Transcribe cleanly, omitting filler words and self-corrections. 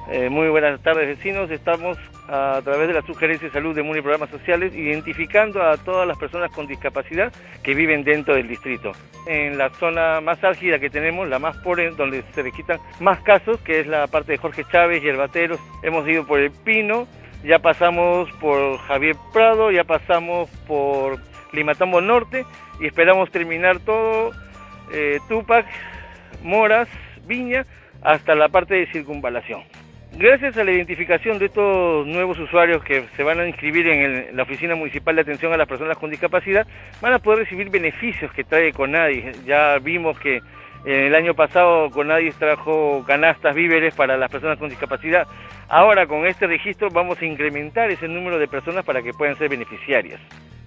Muy buenas tardes, vecinos. Estamos a través de la Sugerencia de Salud de MUNI Programas Sociales identificando a todas las personas con discapacidad que viven dentro del distrito. En la zona más álgida que tenemos, la más pobre, donde se registran más casos, que es la parte de Jorge Chávez, Yerbateros. Hemos ido por El Pino, ya pasamos por Javier Prado, ya pasamos por Limatambo Norte y esperamos terminar todo Tupac, Moras, Viña, hasta la parte de circunvalación. Gracias a la identificación de estos nuevos usuarios que se van a inscribir en la Oficina Municipal de Atención a las Personas con Discapacidad, van a poder recibir beneficios que trae CONADIS. Ya vimos que el año pasado CONADIS trajo canastas, víveres para las personas con discapacidad. Ahora con este registro vamos a incrementar ese número de personas para que puedan ser beneficiarias.